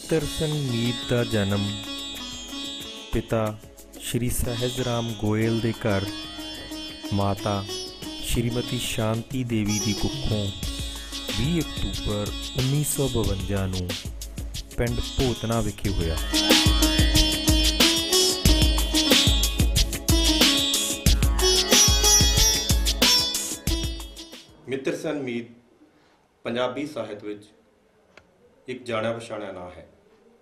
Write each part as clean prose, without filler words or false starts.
ਮਿੱਤਰ ਸਿੰਘ ਮੀਤ ਦਾ ਜਨਮ ਪਿਤਾ ਸ਼੍ਰੀ ਸਹਿਜ ਰਾਮ ਗੋਇਲ ਦੇ ਘਰ ਮਾਤਾ ਸ਼੍ਰੀਮਤੀ ਸ਼ਾਂਤੀ ਦੇਵੀ ਦੀ ਕੁੱਖੋਂ 20 ਅਕਤੂਬਰ 1952 ਨੂੰ ਪਿੰਡ ਭੋਤਨਾ ਵਿਖੇ ਹੋਇਆ। ਮਿੱਤਰ ਸਿੰਘ ਮੀਤ ਪੰਜਾਬੀ ਸਾਹਿਤ ਵਿੱਚ ਇੱਕ ਜਾਣਿਆ ਪਛਾਣਿਆ ਨਾਂ ਹੈ।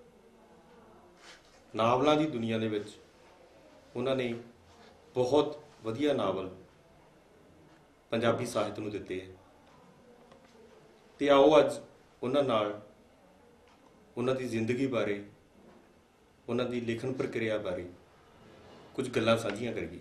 ਨਾਵਲਾਂ ਦੀ ਦੁਨੀਆ ਦੇ ਵਿੱਚ ਉਹਨਾਂ ਨੇ ਬਹੁਤ ਵਧੀਆ ਨਾਵਲ ਪੰਜਾਬੀ ਸਾਹਿਤ ਨੂੰ ਦਿੱਤੇ ਹੈ ਤੇ ਆਓ ਅੱਜ ਉਹਨਾਂ ਨਾਲ ਉਹਨਾਂ ਦੀ ਜ਼ਿੰਦਗੀ ਬਾਰੇ, ਉਹਨਾਂ ਦੀ ਲਿਖਣ ਪ੍ਰਕਿਰਿਆ ਬਾਰੇ ਕੁਝ ਗੱਲਾਂ ਸਾਂਝੀਆਂ ਕਰੀਏ।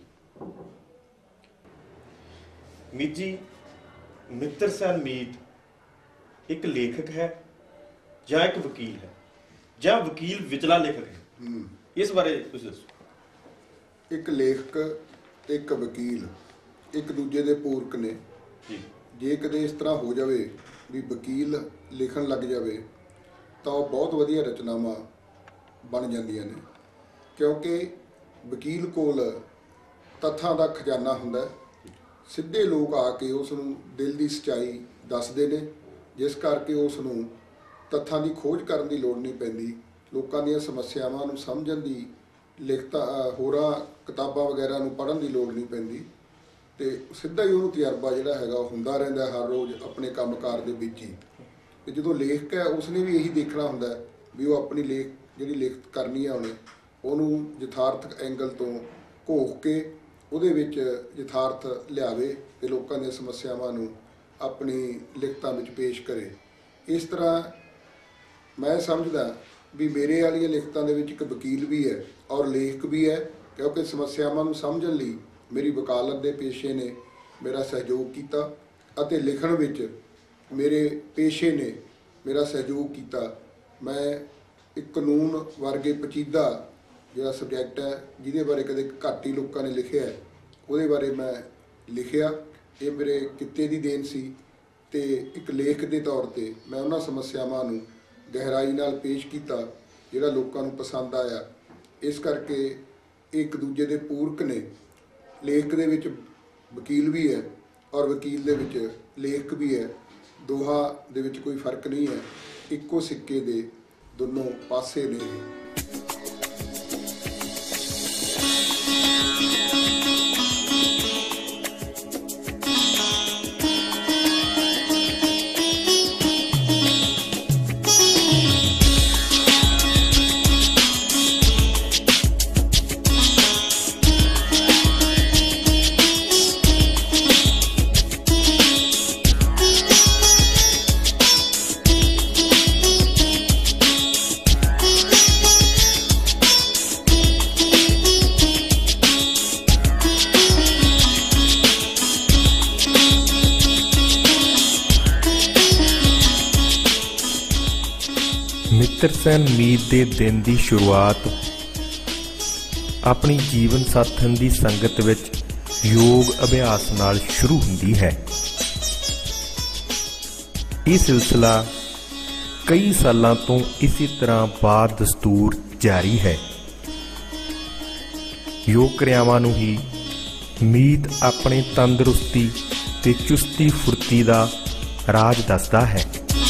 ਮੀਤ ਜੀ, ਮਿੱਤਰ ਸਿੰਘ ਮੀਤ ਇੱਕ ਲੇਖਕ ਹੈ ਜਾਂ ਇੱਕ ਵਕੀਲ ਹੈ ਜਾਂ ਵਕੀਲ ਵਿਚਲਾ ਲੇਖਕ ਹੈ? ਇਸ ਬਾਰੇ ਤੁਸੀਂ ਦੱਸੋ। ਇੱਕ ਲੇਖਕ ਤੇ ਇੱਕ ਵਕੀਲ ਇੱਕ ਦੂਜੇ ਦੇ ਪੂਰਕ ਨੇ ਜੀ। ਜੇ ਕਦੇ ਇਸ ਤਰ੍ਹਾਂ ਹੋ ਜਾਵੇ ਵੀ ਵਕੀਲ ਲਿਖਣ ਲੱਗ ਜਾਵੇ ਤਾਂ ਉਹ ਬਹੁਤ ਵਧੀਆ ਰਚਨਾਵਾਂ ਬਣ ਜਾਂਦੀਆਂ ਨੇ, ਕਿਉਂਕਿ ਵਕੀਲ ਕੋਲ ਤੱਥਾਂ ਦਾ ਖਜ਼ਾਨਾ ਹੁੰਦਾ। ਸਿੱਧੇ ਲੋਕ ਆ ਕੇ ਉਸ ਨੂੰ ਦਿਲ ਦੀ ਸੱਚਾਈ ਦੱਸਦੇ ਨੇ, ਜਿਸ ਕਰਕੇ ਉਸ ਨੂੰ ਤੱਥਾਂ ਦੀ ਖੋਜ ਕਰਨ ਦੀ ਲੋੜ ਨਹੀਂ ਪੈਂਦੀ। ਲੋਕਾਂ ਦੀਆਂ ਸਮੱਸਿਆਵਾਂ ਨੂੰ ਸਮਝਣ ਦੀ ਹੋਰਾਂ ਕਿਤਾਬਾਂ ਵਗੈਰਾ ਨੂੰ ਪੜ੍ਹਨ ਦੀ ਲੋੜ ਨਹੀਂ ਪੈਂਦੀ ਅਤੇ ਸਿੱਧਾ ਹੀ ਉਹਨੂੰ ਤਜਰਬਾ ਜਿਹੜਾ ਹੈਗਾ ਉਹ ਹੁੰਦਾ ਰਹਿੰਦਾ ਹਰ ਰੋਜ਼ ਆਪਣੇ ਕੰਮਕਾਰ ਦੇ ਵਿੱਚ ਹੀ। ਅਤੇ ਜਦੋਂ ਲੇਖਕ ਹੈ ਉਸਨੇ ਵੀ ਇਹੀ ਦੇਖਣਾ ਹੁੰਦਾ ਵੀ ਉਹ ਆਪਣੀ ਜਿਹੜੀ ਲਿਖਤ ਕਰਨੀ ਹੈ ਉਹਨੂੰ ਯਥਾਰਥਕ ਐਂਗਲ ਤੋਂ ਘੋਖ ਕੇ ਉਹਦੇ ਵਿੱਚ ਯਥਾਰਥ ਲਿਆਵੇ ਅਤੇ ਲੋਕਾਂ ਦੀਆਂ ਸਮੱਸਿਆਵਾਂ ਨੂੰ ਆਪਣੀ ਲਿਖਤਾਂ ਵਿੱਚ ਪੇਸ਼ ਕਰੇ। ਇਸ ਤਰ੍ਹਾਂ ਮੈਂ ਸਮਝਦਾ ਵੀ ਮੇਰੇ ਵਾਲੀਆਂ ਲਿਖਤਾਂ ਦੇ ਵਿੱਚ ਇੱਕ ਵਕੀਲ ਵੀ ਹੈ ਔਰ ਲੇਖਕ ਵੀ ਹੈ, ਕਿਉਂਕਿ ਸਮੱਸਿਆਵਾਂ ਨੂੰ ਸਮਝਣ ਲਈ ਮੇਰੀ ਵਕਾਲਤ ਦੇ ਪੇਸ਼ੇ ਨੇ ਮੇਰਾ ਸਹਿਯੋਗ ਕੀਤਾ ਅਤੇ ਲਿਖਣ ਵਿੱਚ ਮੇਰੇ ਪੇਸ਼ੇ ਨੇ ਮੇਰਾ ਸਹਿਯੋਗ ਕੀਤਾ। ਮੈਂ ਇੱਕ ਕਾਨੂੰਨ ਵਰਗੇ ਪੇਚੀਦਾ ਜਿਹੜਾ ਸਬਜੈਕਟ ਹੈ, ਜਿਹਦੇ ਬਾਰੇ ਕਦੇ ਘੱਟ ਹੀ ਲੋਕਾਂ ਨੇ ਲਿਖਿਆ, ਉਹਦੇ ਬਾਰੇ ਮੈਂ ਲਿਖਿਆ। ਇਹ ਮੇਰੇ ਕਿੱਤੇ ਦੀ ਦੇਣ ਸੀ ਅਤੇ ਇੱਕ ਲੇਖਕ ਦੇ ਤੌਰ 'ਤੇ ਮੈਂ ਉਹਨਾਂ ਸਮੱਸਿਆਵਾਂ ਨੂੰ ਗਹਿਰਾਈ ਨਾਲ ਪੇਸ਼ ਕੀਤਾ ਜਿਹੜਾ ਲੋਕਾਂ ਨੂੰ ਪਸੰਦ ਆਇਆ। ਇਸ ਕਰਕੇ ਇਹ ਇੱਕ ਦੂਜੇ ਦੇ ਪੂਰਕ ਨੇ। ਲੇਖਕ ਦੇ ਵਿੱਚ ਵਕੀਲ ਵੀ ਹੈ ਔਰ ਵਕੀਲ ਦੇ ਵਿੱਚ ਲੇਖਕ ਵੀ ਹੈ। ਦੋਹਾਂ ਦੇ ਵਿੱਚ ਕੋਈ ਫਰਕ ਨਹੀਂ ਹੈ, ਇੱਕੋ ਸਿੱਕੇ ਦੇ ਦੋਨੋਂ ਪਾਸੇ ਨੇ। ਮਿੱਤਰ ਸਿੰਘ ਮੀਤ ਦੇ ਦਿਨ ਦੀ ਸ਼ੁਰੂਆਤ ਆਪਣੀ ਜੀਵਨ ਸਾਥਣ ਦੀ ਸੰਗਤ ਵਿੱਚ ਯੋਗ ਅਭਿਆਸ ਨਾਲ ਸ਼ੁਰੂ ਹੁੰਦੀ ਹੈ। ਇਹ ਸਿਲਸਿਲਾ ਕਈ ਸਾਲਾਂ ਤੋਂ ਇਸੇ ਤਰ੍ਹਾਂ ਬਾਦ ਦਸਤੂਰ ਜਾਰੀ ਹੈ। ਯੋਗ ਕਿਰਿਆਵਾਂ ਨੂੰ ਹੀ ਮੀਤ ਆਪਣੇ ਤੰਦਰੁਸਤੀ ਤੇ ਚੁਸਤੀ ਫੁਰਤੀ ਦਾ ਰਾਜ ਦੱਸਦਾ ਹੈ।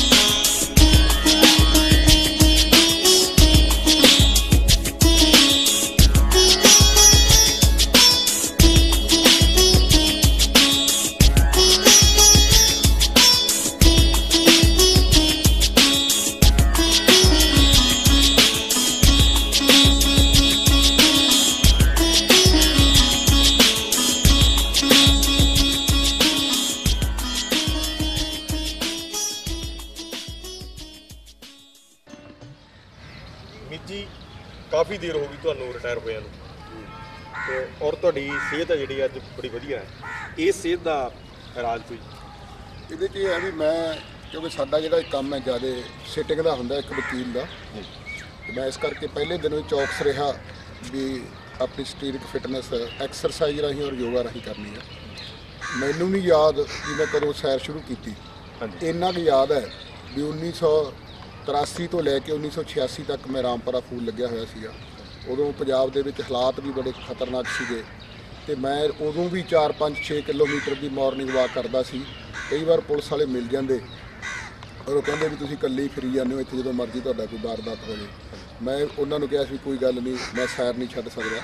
ਜੀ ਕਾਫੀ ਦੇਰ ਹੋ ਗਈ ਤੁਹਾਨੂੰ ਰਿਟਾਇਰ ਹੋਇਆ ਨੂੰ ਤੇ ਔਰ ਤੁਹਾਡੀ ਸਿਹਤ ਹੈ ਜਿਹੜੀ ਅੱਜ ਬੜੀ ਵਧੀਆ ਹੈ। ਇਹ ਸਿਹਤ ਦਾ ਰਾਜ ਕੋਈ ਇਹਦੇ 'ਚ ਇਹ ਹੈ ਵੀ ਮੈਂ ਕਿਉਂਕਿ ਸਾਡਾ ਜਿਹੜਾ ਕੰਮ ਹੈ ਜ਼ਿਆਦਾ ਸਿਟਿੰਗ ਦਾ ਹੁੰਦਾ ਇੱਕ ਵਕੀਲ ਦਾ, ਤੇ ਮੈਂ ਇਸ ਕਰਕੇ ਪਹਿਲੇ ਦਿਨੋਂ ਹੀ ਚੌਕਸ ਰਿਹਾ ਵੀ ਆਪਣੀ ਸਰੀਰਕ ਫਿਟਨੈਸ ਐਕਸਰਸਾਈਜ਼ ਰਾਹੀਂ ਔਰ ਯੋਗਾ ਰਾਹੀਂ ਕਰਨੀ ਹੈ। ਮੈਨੂੰ ਨਹੀਂ ਯਾਦ ਕਿ ਮੈਂ ਕਦੋਂ ਸੈਰ ਸ਼ੁਰੂ ਕੀਤੀ, ਇੰਨਾ ਕੁ ਯਾਦ ਹੈ ਵੀ 83 ਤੋਂ ਲੈ ਕੇ 1986 ਤੱਕ ਮੈਂ ਰਾਮਪੁਰਾ ਫੂਲ ਲੱਗਿਆ ਹੋਇਆ ਸੀਗਾ। ਉਦੋਂ ਪੰਜਾਬ ਦੇ ਵਿੱਚ ਹਾਲਾਤ ਵੀ ਬੜੇ ਖਤਰਨਾਕ ਸੀਗੇ ਤੇ ਮੈਂ ਉਦੋਂ ਵੀ 4-5-6 ਕਿਲੋਮੀਟਰ ਦੀ ਮਾਰਨਿੰਗ ਵਾਕ ਕਰਦਾ ਸੀ। ਕਈ ਵਾਰ ਪੁਲਿਸ ਵਾਲੇ ਮਿਲ ਜਾਂਦੇ ਔਰ ਉਹ ਕਹਿੰਦੇ ਵੀ ਤੁਸੀਂ ਇਕੱਲੇ ਹੀ ਫਿਰੀ ਜਾਂਦੇ ਹੋ ਇੱਥੇ, ਜਦੋਂ ਮਰਜ਼ੀ ਤੁਹਾਡਾ ਕੋਈ ਵਾਰਦਾਤ ਹੋ ਜਾਵੇ। ਮੈਂ ਉਹਨਾਂ ਨੂੰ ਕਿਹਾ ਸੀ ਕੋਈ ਗੱਲ ਨਹੀਂ, ਮੈਂ ਸੈਰ ਨਹੀਂ ਛੱਡ ਸਕਦਾ।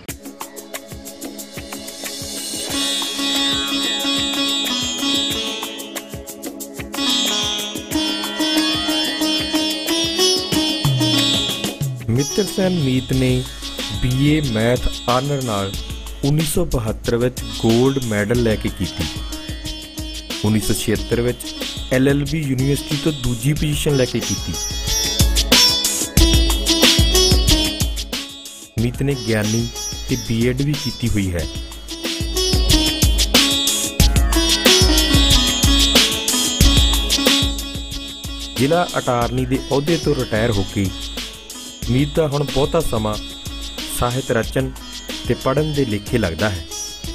ਮਿੱਤਰ ਸੈਨ ਮੀਤ ਨੇ BA ਮੈਥ ਆਨਰ ਨਾਲ 1972 ਵਿੱਚ ਗੋਲਡ ਮੈਡਲ ਲੈ ਕੇ ਕੀਤੀ। 1976 ਵਿੱਚ LLB ਯੂਨੀਵਰਸਿਟੀ ਤੋਂ ਦੂਜੀ ਪੋਜੀਸ਼ਨ ਲੈ ਕੇ ਕੀਤੀ। ਮੀਤ ਨੇ ਗਿਆਨੀ ਤੇ B.Ed ਵੀ ਕੀਤੀ ਹੋਈ ਹੈ। ਜ਼ਿਲ੍ਹਾ ਅਟਾਰਨੀ ਦੇ ਅਹੁਦੇ ਤੋਂ ਰਿਟਾਇਰ ਹੋ ਕੇ ਮੀਤ ਦਾ ਹੁਣ ਬਹੁਤਾ ਸਮਾਂ ਸਾਹਿਤ ਰਚਨ ਤੇ ਪੜ੍ਹਨ ਦੇ ਲੇਖੇ ਲੱਗਦਾ ਹੈ।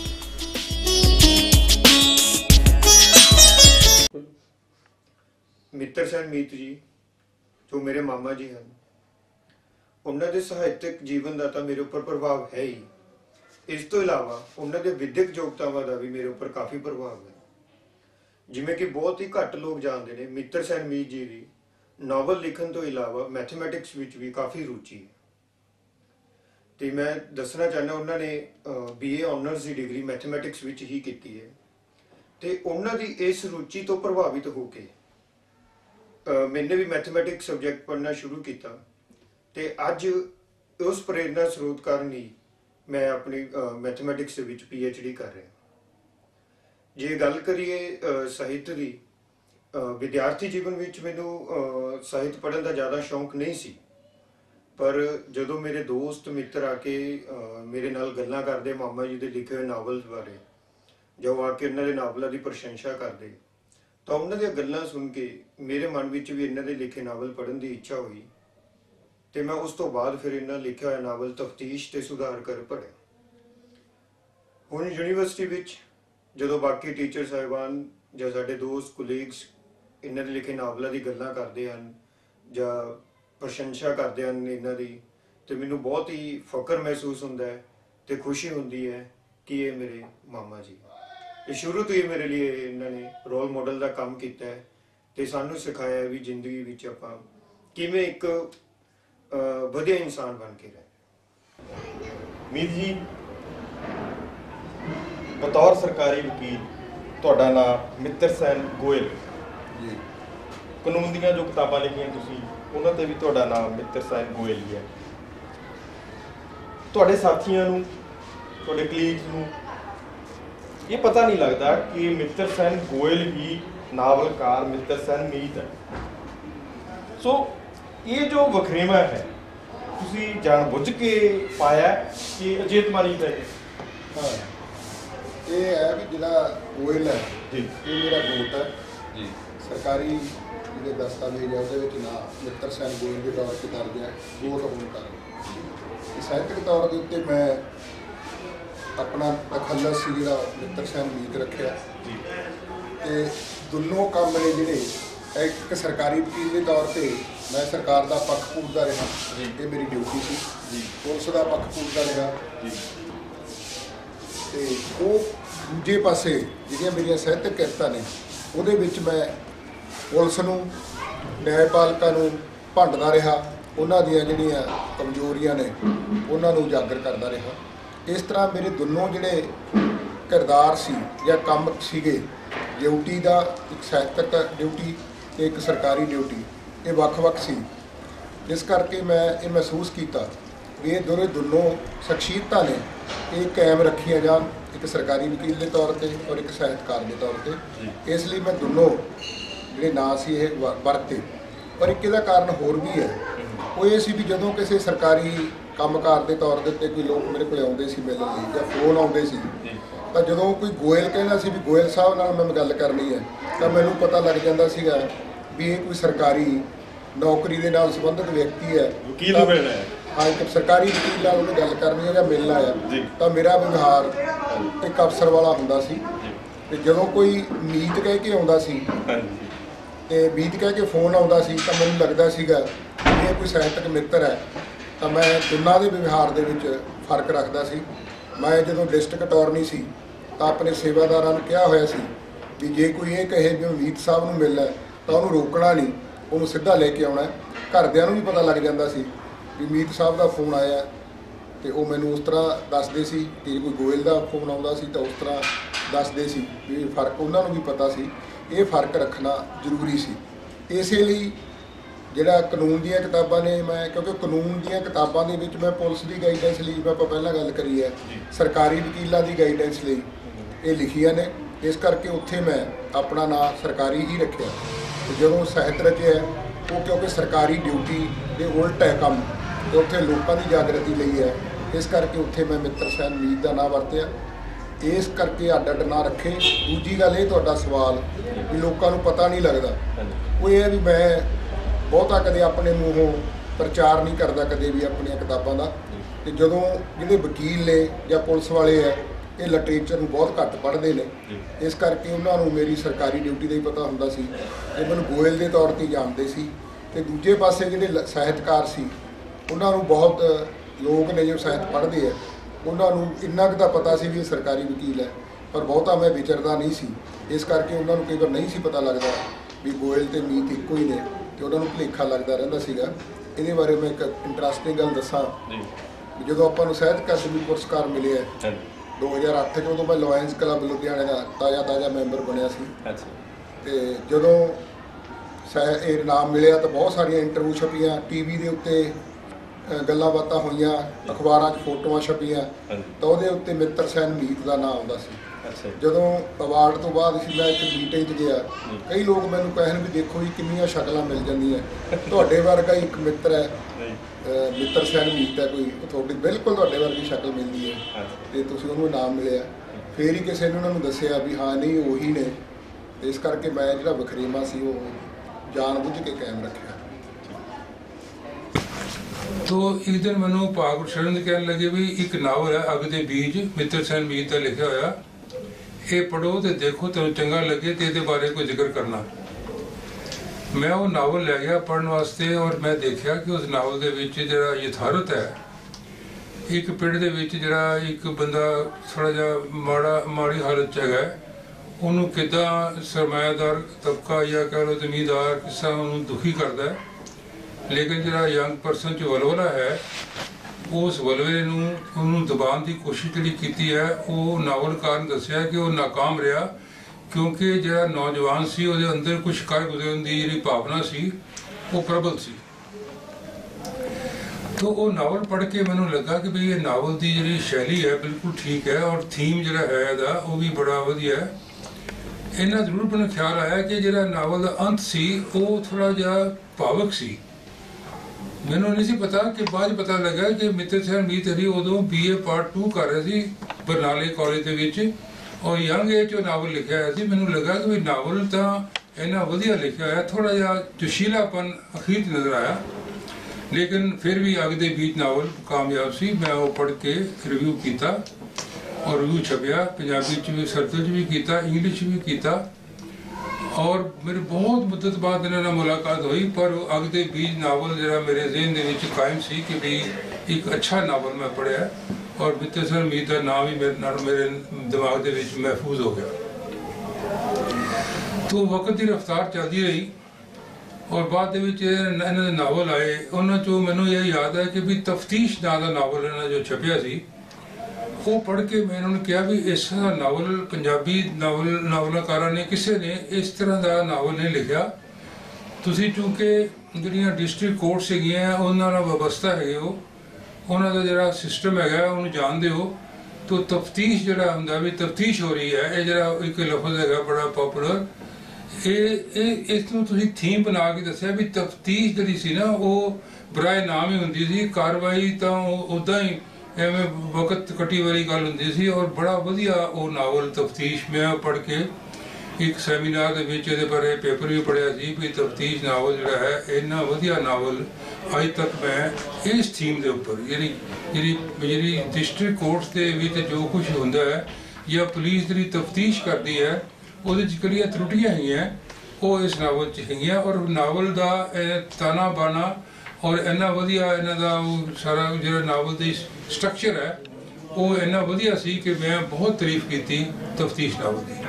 ਮਿੱਤਰ ਸੈਨ ਮੀਤ ਜੀ ਜੋ ਮੇਰੇ ਮਾਮਾ ਜੀ ਹਨ, ਉਹਨਾਂ ਦੇ ਸਾਹਿਤਕ ਜੀਵਨ ਦਾ ਤਾਂ ਮੇਰੇ ਉੱਪਰ ਪ੍ਰਭਾਵ ਹੈ ਹੀ। ਇਸ ਤੋਂ ਇਲਾਵਾ ਉਹਨਾਂ ਦੇ ਵਿਦਿਅਕ ਯੋਗਤਾਵਾਂ ਦਾ ਵੀ ਮੇਰੇ ਉੱਪਰ ਕਾਫੀ ਪ੍ਰਭਾਵ ਹੈ। ਜਿਵੇਂ ਕਿ ਬਹੁਤ ਹੀ ਘੱਟ ਲੋਕ ਜਾਣਦੇ ਨੇ, ਮਿੱਤਰ ਸੈਨ ਮੀਤ ਜੀ ਦੀ ਨਾਵਲ ਲਿਖਣ ਤੋਂ ਇਲਾਵਾ ਮੈਥਮੈਟਿਕਸ ਵਿੱਚ ਵੀ ਕਾਫੀ ਰੁਚੀ ਹੈ। ਤੇ ਮੈਂ ਦੱਸਣਾ ਚਾਹੁੰਦਾ ਉਹਨਾਂ ਨੇ BA ਆਨਰਸ ਦੀ ਡਿਗਰੀ ਮੈਥਮੈਟਿਕਸ ਵਿੱਚ ਹੀ ਕੀਤੀ ਹੈ ਤੇ ਉਹਨਾਂ ਦੀ ਇਸ ਰੁਚੀ ਤੋਂ ਪ੍ਰਭਾਵਿਤ ਹੋ ਕੇ मैंने भी मैथमेटिक्स सब्जैक्ट पढ़ना शुरू किया ते अज उस प्रेरणा स्रोत कारण ही मैं अपनी मैथमेटिक्स के विच PhD कर रहा। जे गल करिए साहित्य की, विद्यार्थी जीवन विच मैनू साहित्य पढ़न का ज़्यादा शौक नहीं सी, पर जदों मेरे दोस्त मित्र आके मेरे नाल गल्लां करदे मामा जी के लिखे हुए नावल बारे, जो आके उन्हां दे नावलों की प्रशंसा करते तो उन्हां दी गल्लां सुन के मेरे मन विच भी इन्हां दे लिखे नावल पढ़न की इच्छा हुई ते मैं उस तो बाद फिर इन्हां लिखिया होया नावल तफ्तीश ते सुधार कर पढ़े। हुण यूनीवर्सिटी विच जदों बाकी टीचर साहिबान जां साडे दोस्त कुलीग्स इन्हां दे लिखे नावलों की गल्लां करदे हन जां प्रशंसा करदे हन इन्हां दी, ते मैनूं बहुत ही फकर महसूस हुंदा है ते खुशी हुंदी है कि ये मेरे मामा जी शुरू तो ही मेरे लिए इन्होंने रोल मॉडल का काम किया है ते सानू सिखाया भी जिंदगी विच आपां किवें एक वधिया इंसान बन के रहे। मीत जी बतौर सरकारी वकील तुहाडा नाम मित्तर सैन गोयल जी, कानून दीयां जो किताबां लिखियां तुसीं उन्हां ते भी तुहाडा नाम मित्तर सैन गोयल ही है। तुहाडे साथियां नूं, तुहाडे कलीग्स नूं ये पता नहीं लगता कि मित्तर सैन गोयल ही नावलकार मित्तर सैन मीत है। सो ये जो वखरेवा है तुसी जानबुझ के पाया कि अजेतमानी है? हाँ, ये है कि जिला गोयल है जी, ये मेरा गोट है जी, सरकारी जो दस्तावेज है उसके ना मित्तर सैन गोयल के तौर पर दर्ज है गोट होने कारण। साहित्यक तौर के उत्ते मैं अपना तखल्लस सी जिहड़ा मित्तर सैन मीत रखिया ते दोनों काम ने जिहड़े एक सरकारी वकील के तौर पर मैं सरकार का पक्ष पूरदा रहा, ये मेरी ड्यूटी सी जी, पुलिस का पक्ष पूरदा रहा जी, ते वो दूजे पासे जिहड़ियां मेरियां साहित्यक किरतां ने उहदे विच मैं पुलिस नूं न्यायपालिका नूं भंडदा रहा, उन्हां दीयां जिहड़ियां कमजोरियां ने उन्हां नूं उजागर करदा रहा। इस तरह मेरे दोनों जिहड़े किरदार सी या काम सीगे, ड्यूटी का एक साहित्यक ड्यूटी ते एक सरकारी ड्यूटी, ये वख-वख सी। इस करके मैं ये महसूस किया भी ये दोनों शख्सियतां ने ये कायम रखिया जान, एक सरकारी वकील के तौर पर और एक साहित्यकार के तौर पर। इसलिए मैं दोनों जिहड़े नां सी ये वरते। पर एक इहदा कारण होर भी है, वो ये सी भी जदों किसी सरकारी ਕੰਮਕਾਰ ਦੇ ਤੌਰ ਦੇ ਉੱਤੇ ਕੋਈ ਲੋਕ ਮੇਰੇ ਕੋਲ ਆਉਂਦੇ ਸੀ ਮਿਲਣ ਲਈ ਜਾਂ ਫੋਨ ਆਉਂਦੇ ਸੀ, ਤਾਂ ਜਦੋਂ ਕੋਈ ਗੋਇਲ ਕਹਿੰਦਾ ਸੀ ਵੀ ਗੋਇਲ ਸਾਹਿਬ ਨਾਲ ਮੈਂ ਗੱਲ ਕਰਨੀ ਹੈ, ਤਾਂ ਮੈਨੂੰ ਪਤਾ ਲੱਗ ਜਾਂਦਾ ਸੀਗਾ ਵੀ ਇਹ ਕੋਈ ਸਰਕਾਰੀ ਨੌਕਰੀ ਦੇ ਨਾਲ ਸੰਬੰਧਿਤ ਵਿਅਕਤੀ ਹੈ, ਵਕੀਲ ਨੂੰ ਮਿਲਣਾ ਹੈ। ਹਾਂ, ਇੱਕ ਸਰਕਾਰੀ ਵਕੀਲ ਨਾਲ ਉਹਨੇ ਗੱਲ ਕਰਨੀ ਹੈ ਜਾਂ ਮਿਲਣਾ ਹੈ, ਤਾਂ ਮੇਰਾ ਵਿਵਹਾਰ ਇੱਕ ਅਫਸਰ ਵਾਲਾ ਹੁੰਦਾ ਸੀ। ਤੇ ਜਦੋਂ ਕੋਈ ਨੀਤ ਕਹਿ ਕੇ ਆਉਂਦਾ ਸੀ ਤੇ ਮੀਤ ਕਹਿ ਕੇ ਫੋਨ ਆਉਂਦਾ ਸੀ ਤਾਂ ਮੈਨੂੰ ਲੱਗਦਾ ਸੀਗਾ ਇਹ ਕੋਈ ਸਾਹਿਤਕ ਮਿੱਤਰ ਹੈ। ਤਾਂ ਮੈਂ ਦੋਨਾਂ ਦੇ ਵਿਵਹਾਰ ਦੇ ਵਿੱਚ ਫਰਕ ਰੱਖਦਾ ਸੀ। ਮੈਂ ਜਦੋਂ ਡਿਸਟ੍ਰਿਕਟ ਅਟਾਰਨੀ ਸੀ ਤਾਂ ਆਪਣੇ ਸੇਵਾਦਾਰਾਂ ਨੂੰ ਕਿਹਾ ਹੋਇਆ ਸੀ ਵੀ ਜੇ ਕੋਈ ਇਹ ਕਹੇ ਵੀ ਮੀਤ ਸਾਹਿਬ ਨੂੰ ਮਿਲਣਾ ਤਾਂ ਉਹਨੂੰ ਰੋਕਣਾ ਨਹੀਂ, ਉਹਨੂੰ ਸਿੱਧਾ ਲੈ ਕੇ ਆਉਣਾ। ਘਰਦਿਆਂ ਨੂੰ ਵੀ ਪਤਾ ਲੱਗ ਜਾਂਦਾ ਸੀ ਵੀ ਮੀਤ ਸਾਹਿਬ ਦਾ ਫੋਨ ਆਇਆ ਤੇ ਉਹ ਮੈਨੂੰ ਉਸ ਤਰ੍ਹਾਂ ਦੱਸਦੇ ਸੀ ਕਿ ਕੋਈ ਗੋਇਲ ਦਾ ਫੋਨ ਆਉਂਦਾ ਸੀ ਤਾਂ ਉਸ ਤਰ੍ਹਾਂ ਦੱਸਦੇ ਸੀ ਵੀ ਫਰਕ ਉਹਨਾਂ ਨੂੰ ਵੀ ਪਤਾ ਸੀ। ਇਹ ਫਰਕ ਰੱਖਣਾ ਜ਼ਰੂਰੀ ਸੀ। ਇਸੇ ਲਈ ਜਿਹੜਾ ਕਾਨੂੰਨ ਦੀਆਂ ਕਿਤਾਬਾਂ ਨੇ, ਮੈਂ ਕਿਉਂਕਿ ਕਾਨੂੰਨ ਦੀਆਂ ਕਿਤਾਬਾਂ ਦੇ ਵਿੱਚ ਮੈਂ ਪੁਲਿਸ ਦੀ ਗਾਈਡੈਂਸ ਲਈ, ਆਪਾਂ ਪਹਿਲਾਂ ਗੱਲ ਕਰੀ ਹੈ, ਸਰਕਾਰੀ ਵਕੀਲਾਂ ਦੀ ਗਾਈਡੈਂਸ ਲਈ ਇਹ ਲਿਖੀਆਂ ਨੇ। ਇਸ ਕਰਕੇ ਉੱਥੇ ਮੈਂ ਆਪਣਾ ਨਾਂ ਸਰਕਾਰੀ ਹੀ ਰੱਖਿਆ। ਤੇ ਜਦੋਂ ਸਾਹਿਤ ਰਚਿਆ ਉਹ ਕਿਉਂਕਿ ਸਰਕਾਰੀ ਡਿਊਟੀ ਦੇ ਉਲਟ ਹੈ ਕੰਮ, ਤੇ ਉੱਥੇ ਲੋਕਾਂ ਦੀ ਜਾਗਰਤੀ ਲਈ ਹੈ। ਇਸ ਕਰਕੇ ਉੱਥੇ ਮੈਂ ਮਿੱਤਰ ਸੈਨ ਮੀਤ ਦਾ ਨਾਂ ਵਰਤਿਆ। ਇਸ ਕਰਕੇ ਅੱਡ ਅੱਡ ਨਾਂ ਰੱਖੇ। ਦੂਜੀ ਗੱਲ ਇਹ ਤੁਹਾਡਾ ਸਵਾਲ ਵੀ ਲੋਕਾਂ ਨੂੰ ਪਤਾ ਨਹੀਂ ਲੱਗਦਾ, ਉਹ ਇਹ ਹੈ ਵੀ ਮੈਂ ਬਹੁਤਾ ਕਦੇ ਆਪਣੇ ਮੂੰਹੋਂ ਪ੍ਰਚਾਰ ਨਹੀਂ ਕਰਦਾ ਕਦੇ ਵੀ ਆਪਣੀਆਂ ਕਿਤਾਬਾਂ ਦਾ। ਤੇ ਜਦੋਂ ਜਿਹੜੇ ਵਕੀਲ ਨੇ ਜਾਂ ਪੁਲਿਸ ਵਾਲੇ ਆ ਇਹ ਲਿਟਰੇਚਰ ਨੂੰ ਬਹੁਤ ਘੱਟ ਪੜ੍ਹਦੇ ਨੇ, ਇਸ ਕਰਕੇ ਉਹਨਾਂ ਨੂੰ ਮੇਰੀ ਸਰਕਾਰੀ ਡਿਊਟੀ ਦਾ ਹੀ ਪਤਾ ਹੁੰਦਾ ਸੀ, ਇਹ ਮੈਨੂੰ ਗੋਇਲ ਦੇ ਤੌਰ 'ਤੇ ਜਾਣਦੇ ਸੀ। ਤੇ ਦੂਜੇ ਪਾਸੇ ਜਿਹੜੇ ਸਾਹਿਤਕਾਰ ਸੀ ਉਹਨਾਂ ਨੂੰ ਬਹੁਤ ਲੋਕ ਨੇ ਜੋ ਸਾਹਿਤ ਪੜ੍ਹਦੇ ਆ ਉਹਨਾਂ ਨੂੰ ਇੰਨਾ ਕੁ ਤਾਂ ਪਤਾ ਸੀ ਵੀ ਇਹ ਸਰਕਾਰੀ ਵਕੀਲ ਹੈ, ਪਰ ਬਹੁਤਾ ਮੈਂ ਵਿਚਰਦਾ ਨਹੀਂ ਸੀ। ਇਸ ਕਰਕੇ ਉਹਨਾਂ ਨੂੰ ਕਈ ਵਾਰ ਨਹੀਂ ਸੀ ਪਤਾ ਲੱਗਦਾ ਵੀ ਗੋਇਲ ਤੇ ਮੀਤ ਇੱਕੋ ਹੀ ਨੇ, ਤੇ ਉਹਨਾਂ ਨੂੰ ਭੁਲੇਖਾ ਲੱਗਦਾ ਰਹਿੰਦਾ ਸੀਗਾ। ਇਹਦੇ ਬਾਰੇ ਮੈਂ ਇੱਕ ਇੰਟਰਸਟਿੰਗ ਗੱਲ ਦੱਸਾਂ। ਜਦੋਂ ਆਪਾਂ ਨੂੰ ਸਾਹਿਤ ਅਕਾਦਮੀ ਪੁਰਸਕਾਰ ਮਿਲਿਆ 2008 'ਚ, ਉਦੋਂ ਮੈਂ ਲਾਇਨਸ ਕਲੱਬ ਲੁਧਿਆਣੇ ਦਾ ਤਾਜ਼ਾ ਮੈਂਬਰ ਬਣਿਆ ਸੀ। ਤੇ ਜਦੋਂ ਇਹ ਇਨਾਮ ਮਿਲਿਆ ਤਾਂ ਬਹੁਤ ਸਾਰੀਆਂ ਇੰਟਰਵਿਊ ਛਪੀਆਂ, ਟੀਵੀ ਦੇ ਉੱਤੇ ਗੱਲਾਂ ਬਾਤਾਂ ਹੋਈਆਂ, ਅਖਬਾਰਾਂ 'ਚ ਫੋਟੋਆਂ ਛਪੀਆਂ, ਤਾਂ ਉਹਦੇ ਉੱਤੇ ਮਿੱਤਰ ਸੈਨ ਮੀਤ ਦਾ ਨਾਮ ਆਉਂਦਾ ਸੀ। ਜਦੋਂ ਅਵਾਰਡ ਤੋਂ ਬਾਅਦ ਮੈਂ ਇੱਕ ਮੀਟਿੰਗ 'ਚ ਗਿਆ, ਕਈ ਲੋਕ ਮੈਨੂੰ ਕਹਿਣ ਵੀ ਦੇਖੋ ਜੀ ਕਿੰਨੀਆਂ ਸ਼ਕਲਾਂ ਮਿਲ ਜਾਂਦੀਆਂ, ਤੁਹਾਡੇ ਵਰਗਾ ਇੱਕ ਮਿੱਤਰ ਹੈ, ਮਿੱਤਰ ਸੈਨ ਮੀਤ ਹੈ ਕੋਈ, ਤੁਹਾਡੀ ਬਿਲਕੁਲ ਤੁਹਾਡੇ ਵਰਗੀ ਸ਼ਕਲ ਮਿਲਦੀ ਹੈ, ਤੇ ਤੁਸੀਂ ਉਹਨੂੰ ਇਨਾਮ ਮਿਲਿਆ। ਫਿਰ ਹੀ ਕਿਸੇ ਨੇ ਉਹਨਾਂ ਨੂੰ ਦੱਸਿਆ ਵੀ ਹਾਂ ਨਹੀਂ ਉਹੀ ਨੇ। ਇਸ ਕਰਕੇ ਮੈਂ ਜਿਹੜਾ ਵਖਰੇਵਾਂ ਸੀ ਉਹ ਜਾਣ ਬੁੱਝ ਕੇ ਕਾਇਮ ਰੱਖਿਆ। तो एक दिन मैं भाग शरण कह लगे भी एक नावल है अग दे बीज मित्र सैन मीत का लिखा होया, ये पढ़ो तो देखो तेन चंगा लगे तो ये बारे कोई जिक्र करना। मैं वो नावल लै गया पढ़ने वास्ते और मैं देखा कि उस नावल के विच जिहड़ा यथार्थ है, एक पिंड दे विच जिहड़ा एक बंदा थोड़ा जिहा माड़ी हालत च हैगा, उन्होंने किदां सरमायादार तबका या कह लो जमींदार किसा उन्होंने दुखी करता है। लेकिन जो यंग परसन जो वलवला है उस वलवे नूं दबाने की कोशिश जी की है, वो नावलकार ने दसिया कि वह नाकाम रहा, क्योंकि जो नौजवान सी उहदे अंदर कुछ कर गुजरन की जी भावना सी वो प्रबल सी। तो वो नावल पढ़ के मैनूं लगा कि भी ये नावल की जी शैली है बिल्कुल ठीक है, और थीम जो है इहदा वो भी बड़ा वधिया है। इन्ना जरूर मैनूं ख्याल आया कि जो नावल का अंत सी वो थोड़ा जिहा भावक सी। मैनू नहीं सी पता कि बाद पता लगा कि मित्र सैन मीत हरी उदों BA पार्ट 2 कर रहे थे बरनाले कॉलेज के विच, और यंग एज जो नावल लिखा है मैनू लगा कि भी नावल तो इन्ना वधिया लिखा है, थोड़ा जिहा जोशीलापन अखीर नज़र आया। लेकिन फिर भी अग दे बीज नावल कामयाब सी। मैं वो पढ़ के रिव्यू किया और रिव्यू छपया, पंजाबी च भी सर्कल च भी किया, इंग्लिश भी किया, और मेरे बहुत मुद्दत बाद इन्होंने मुलाकात हुई। पर अग दे बीज नावल जरा मेरे जहन के कायम सी कि भी एक अच्छा नावल मैं पढ़िया, और मित्र सैन मीत का नाम ही मेरे दिमाग के विच महफूज हो गया। तो वक्त की रफ्तार चलती रही, और बाद इन्होंने नावल आए, उन्होंने चो मैनू यह याद है कि भी तफ्तीश नाम का नावल इन्होंने जो छपिया सी, वो पढ़ के मैं उन्होंने कहा भी इस नावल पंजाबी नावलकारा ने किसी ने इस तरह का नावल नहीं लिखा। तुसी चूंकि जिहड़ियां डिस्ट्रिक्ट कोर्ट सीगियां उन्हां नाल व्यवस्था है, उन्हां दा जिहड़ा सिस्टम है उन्होंने जानते हो। तो तफ्तीश जिहड़ा हुंदा भी तफ्तीश हो रही है, ये जिहड़ा एक लफ्ज़ है बड़ा पॉपुलर, इसनूं तुसीं थीम बना के दस्सिया भी तफ्तीश जिहड़ी सी ना वो बराए नाम ही हुंदी सी, कार्रवाई तां उदां ही एवं वक्त कटी वाली गल हुंदी सी। और बड़ा वधिया वो नावल तफ्तीश मैं पढ़ के एक सैमीनार के विच इहदे बारे पेपर भी पढ़िया सी भी तफ्तीश नावल जिहड़ा है इन्ना वधिया नावल अज तक मैं इस थीम के उपर जी डिस्ट्रिक्ट कोर्ट्स के विच जो कुछ हुंदा है या पुलिस जिहड़ी तफ्तीश करती है उहदे च किहड़ियां त्रुटियां हैं ਉਹ ਇਸ ਨਾਵਲ 'ਚ ਹੈਗੀਆਂ। ਔਰ ਨਾਵਲ ਦਾ ਤਾਣਾ ਬਾਣਾ ਔਰ ਇੰਨਾ ਵਧੀਆ ਇਹਨਾਂ ਦਾ ਉਹ ਸਾਰਾ ਜਿਹੜਾ ਨਾਵਲ ਦੀ ਸਟਰਕਚਰ ਹੈ ਉਹ ਇੰਨਾ ਵਧੀਆ ਸੀ ਕਿ ਮੈਂ ਬਹੁਤ ਤਾਰੀਫ ਕੀਤੀ ਤਫਤੀਸ਼ ਨਾਵਲ ਦੀ।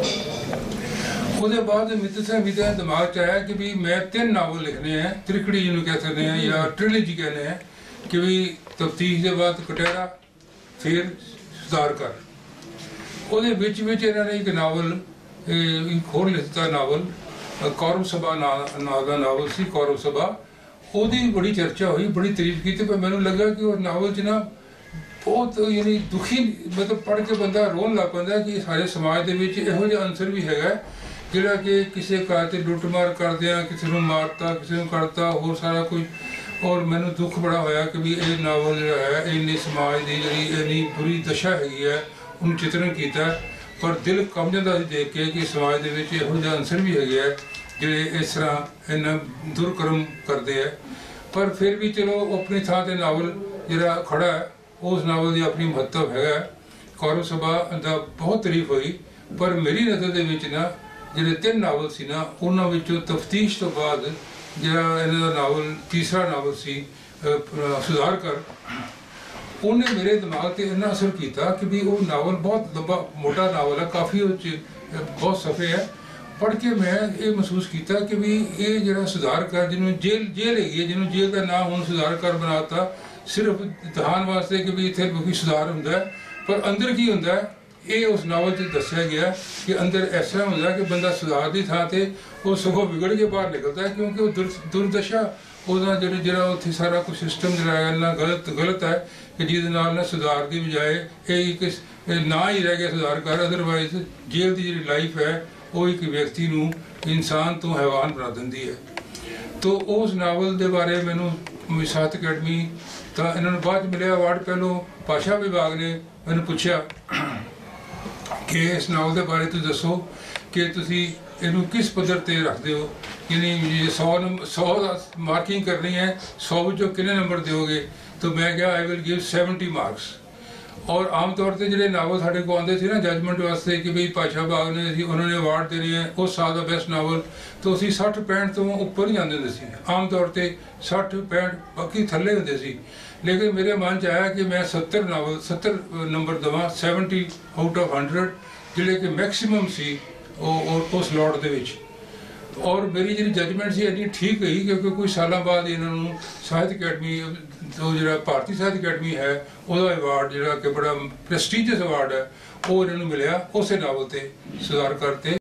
ਉਹਦੇ ਬਾਅਦ ਮਿੱਤਰ ਸਿੰਘ ਮੀਤ ਦੇ ਦਿਮਾਗ 'ਚ ਆਇਆ ਕਿ ਵੀ ਮੈਂ 3 ਨਾਵਲ ਲਿਖਣੇ ਹੈ, ਤ੍ਰਿਕੜੀ ਜਿਹਨੂੰ ਕਹਿ ਸਕਦੇ ਹਾਂ ਜਾਂ ਟ੍ਰਿਲਜੀ ਕਹਿੰਦੇ ਆ, ਕਿ ਵੀ ਤਫਤੀਸ਼ ਦੇ ਬਾਅਦ ਕਟਹਿਰਾ ਫਿਰ ਸੁਧਾਰ ਕਰ। ਉਹਦੇ ਵਿੱਚ ਇਹਨਾਂ ਨੇ ਇੱਕ ਨਾਵਲ ਇੱਕ ਹੋਰ ਲਿਖਤਾ ਨਾਵਲ ਕੌਰਵ ਸਭਾ ਨਾਂ ਦਾ ਨਾਵਲ ਸੀ, ਕੌਰਵ ਸਭਾ। ਉਹਦੀ ਬੜੀ ਚਰਚਾ ਹੋਈ, ਬੜੀ ਤਾਰੀਫ ਕੀਤੀ, ਪਰ ਮੈਨੂੰ ਲੱਗਾ ਕਿ ਉਹ ਨਾਵਲ 'ਚ ਨਾ ਬਹੁਤ ਯਾਨੀ ਦੁਖੀ, ਮਤਲਬ ਪੜ੍ਹ ਕੇ ਬੰਦਾ ਰੋਣ ਲੱਗ ਪੈਂਦਾ ਕਿ ਸਾਡੇ ਸਮਾਜ ਦੇ ਵਿੱਚ ਇਹੋ ਜਿਹਾ ਅੰਸਰ ਵੀ ਹੈਗਾ ਜਿਹੜਾ ਕਿ ਕਿਸੇ ਘਰ 'ਤੇ ਲੁੱਟਮਾਰ ਕਰਦੇ ਆ, ਕਿਸੇ ਨੂੰ ਮਾਰਤਾ, ਕਿਸੇ ਨੂੰ ਕਰਤਾ, ਹੋਰ ਸਾਰਾ ਕੁਝ। ਔਰ ਮੈਨੂੰ ਦੁੱਖ ਬੜਾ ਹੋਇਆ ਕਿ ਵੀ ਇਹ ਨਾਵਲ ਜਿਹੜਾ ਹੈ ਇੰਨੇ ਸਮਾਜ ਦੀ ਜਿਹੜੀ ਇੰਨੀ ਬੁਰੀ ਦਸ਼ਾ ਹੈਗੀ ਹੈ ਉਹਨੂੰ ਚਿਤਰਨ ਕੀਤਾ। ਪਰ ਦਿਲ ਕੰਬ ਜਾਂਦਾ ਸੀ ਦੇਖ ਕੇ ਕਿ ਸਮਾਜ ਦੇ ਵਿੱਚ ਇਹੋ ਜਿਹਾ ਅੰਸਰ ਵੀ ਹੈਗੇ ਆ ਜਿਹੜੇ ਇਸ ਤਰ੍ਹਾਂ ਇੰਨਾ ਦੁਰਕਰਮ ਕਰਦੇ ਆ। ਪਰ ਫਿਰ ਵੀ ਚਲੋ ਆਪਣੀ ਥਾਂ 'ਤੇ ਨਾਵਲ ਜਿਹੜਾ ਖੜਾ ਹੈ, ਉਸ ਨਾਵਲ ਦੀ ਆਪਣੀ ਮਹੱਤਵ ਹੈਗਾ। ਕੌਰਵ ਸਭਾ ਦਾ ਬਹੁਤ ਤਾਰੀਫ ਹੋਈ, ਪਰ ਮੇਰੀ ਨਜ਼ਰ ਦੇ ਵਿੱਚ ਨਾ ਜਿਹੜੇ 3 ਨਾਵਲ ਸੀ ਨਾ ਉਹਨਾਂ ਵਿੱਚੋਂ ਤਫਤੀਸ਼ ਤੋਂ ਬਾਅਦ ਜਿਹੜਾ ਇਹਨਾਂ ਦਾ ਨਾਵਲ ਤੀਸਰਾ ਨਾਵਲ ਸੀ ਸੁਧਾਰ ਕਰ, ਉਹਨੇ ਮੇਰੇ ਦਿਮਾਗ 'ਤੇ ਇੰਨਾ ਅਸਰ ਕੀਤਾ ਕਿ ਵੀ ਉਹ ਨਾਵਲ ਬਹੁਤ ਲੰਬਾ ਮੋਟਾ ਨਾਵਲ ਹੈ, ਕਾਫੀ ਉਹ 'ਚ ਬਹੁਤ ਸਫ਼ੇ ਹੈ। ਪੜ੍ਹ ਕੇ ਮੈਂ ਇਹ ਮਹਿਸੂਸ ਕੀਤਾ ਕਿ ਵੀ ਇਹ ਜਿਹੜਾ ਸੁਧਾਰ ਕਰ, ਜਿਹਨੂੰ ਜੇਲ੍ਹ ਹੈਗੀ ਹੈ, ਜਿਹਨੂੰ ਜੇਲ੍ਹ ਦਾ ਨਾਂ ਹੁਣ ਸੁਧਾਰ ਕਰ ਬਣਾਤਾ ਸਿਰਫ ਦਿਖਾਉਣ ਵਾਸਤੇ ਕਿ ਵੀ ਇੱਥੇ ਕੋਈ ਸੁਧਾਰ ਹੁੰਦਾ ਹੈ, ਪਰ ਅੰਦਰ ਕੀ ਹੁੰਦਾ ਹੈ ਇਹ ਉਸ ਨਾਵਲ 'ਚ ਦੱਸਿਆ ਗਿਆ ਕਿ ਅੰਦਰ ਇਸ ਤਰ੍ਹਾਂ ਹੁੰਦਾ ਕਿ ਬੰਦਾ ਸੁਧਾਰ ਦੀ ਥਾਂ 'ਤੇ ਉਹ ਸਗੋਂ ਵਿਗੜ ਕੇ ਬਾਹਰ ਨਿਕਲਦਾ ਹੈ, ਕਿਉਂਕਿ ਉਹ ਦੁਰਦਸ਼ਾ ਉਹਦਾ ਜਿਹੜਾ ਉੱਥੇ ਸਾਰਾ ਕੁਝ ਸਿਸਟਮ ਜਿਹੜਾ ਇੰਨਾ ਗਲਤ ਹੈ ਕਿ ਜਿਹਦੇ ਨਾਲ ਸੁਧਾਰ ਦੀ ਬਜਾਏ ਇਹ ਇੱਕ ਨਾ ਹੀ ਰਹਿ ਗਿਆ ਸੁਧਾਰ ਕਰ। ਅਦਰਵਾਈਜ਼ ਜੇਲ੍ਹ ਦੀ ਜਿਹੜੀ ਲਾਈਫ ਹੈ ਉਹ ਇੱਕ ਵਿਅਕਤੀ ਨੂੰ ਇਨਸਾਨ ਤੋਂ ਹੈਵਾਨ ਬਣਾ ਦਿੰਦੀ ਹੈ। ਤੋ ਉਸ ਨਾਵਲ ਦੇ ਬਾਰੇ ਮੈਨੂੰ ਸਾਹਿਤ ਅਕੈਡਮੀ ਤਾਂ ਇਹਨਾਂ ਨੂੰ ਬਾਅਦ 'ਚ ਮਿਲਿਆ ਅਵਾਰਡ। ਪਹਿਲੋਂ ਭਾਸ਼ਾ ਵਿਭਾਗ ਨੇ ਮੈਨੂੰ ਪੁੱਛਿਆ ਕਿ ਇਸ ਨਾਵਲ ਦੇ ਬਾਰੇ ਤੁਸੀਂ ਦੱਸੋ ਕਿ ਤੁਸੀਂ ਇਹਨੂੰ ਕਿਸ ਪੱਧਰ 'ਤੇ ਰੱਖਦੇ ਹੋ, ਯਾਨੀ 100 ਦਾ ਮਾਰਕਿੰਗ ਕਰਨੀ ਹੈ, 100 ਵਿੱਚੋਂ ਕਿੰਨੇ ਨੰਬਰ ਦਿਓਗੇ? ਤਾਂ ਮੈਂ ਕਿਹਾ ਆਈ ਵਿਲ ਗਿਵ 70 ਮਾਰਕਸ। ਔਰ ਆਮ ਤੌਰ 'ਤੇ ਜਿਹੜੇ ਨਾਵਲ ਸਾਡੇ ਕੋਲ ਆਉਂਦੇ ਸੀ ਨਾ ਜਜਮੈਂਟ ਵਾਸਤੇ ਕਿ ਵੀ ਭਾਸ਼ਾ ਵਿਭਾਗ ਨੇ ਅਸੀਂ ਉਹਨਾਂ ਨੇ ਅਵਾਰਡ ਦੇਣੇ ਹੈ ਉਸ ਸਾਲ ਦਾ ਬੈਸਟ ਨਾਵਲ, ਤਾਂ ਅਸੀਂ 60-65 ਤੋਂ ਉੱਪਰ ਹੀ ਜਾਂਦੇ ਹੁੰਦੇ ਸੀ। ਆਮ ਤੌਰ 'ਤੇ 60-65 ਬਾਕੀ ਥੱਲੇ ਹੁੰਦੇ ਸੀ। ਲੇਕਿਨ ਮੇਰੇ ਮਨ 'ਚ ਆਇਆ ਕਿ ਮੈਂ 70 ਨੰਬਰ ਦੇਵਾਂ, 70 ਆਊਟ ਆਫ 100 ਜਿਹੜੇ ਕਿ ਮੈਕਸੀਮਮ ਸੀ ਉਹ ਉਸ ਲੋਟ ਦੇ ਵਿੱਚ। ਔਰ ਮੇਰੀ ਜਿਹੜੀ ਜਜਮੈਂਟ ਸੀ ਇੰਨੀ ਠੀਕ ਗਈ ਕਿਉਂਕਿ ਕੁਝ ਸਾਲਾਂ ਬਾਅਦ ਇਹਨਾਂ ਨੂੰ ਸਾਹਿਤ ਅਕੈਡਮੀ ਤੋਂ ਜਿਹੜਾ ਭਾਰਤੀ ਸਾਹਿਤ ਅਕੈਡਮੀ ਹੈ ਉਹਦਾ ਅਵਾਰਡ ਜਿਹੜਾ ਕਿ ਬੜਾ ਪ੍ਰੈਸਟੀਜੀਅਸ ਅਵਾਰਡ ਹੈ ਉਹ ਇਹਨਾਂ ਨੂੰ ਮਿਲਿਆ ਉਸੇ ਨਾਵਲ 'ਤੇ ਸੁਧਾਰ ਕਰਤੇ।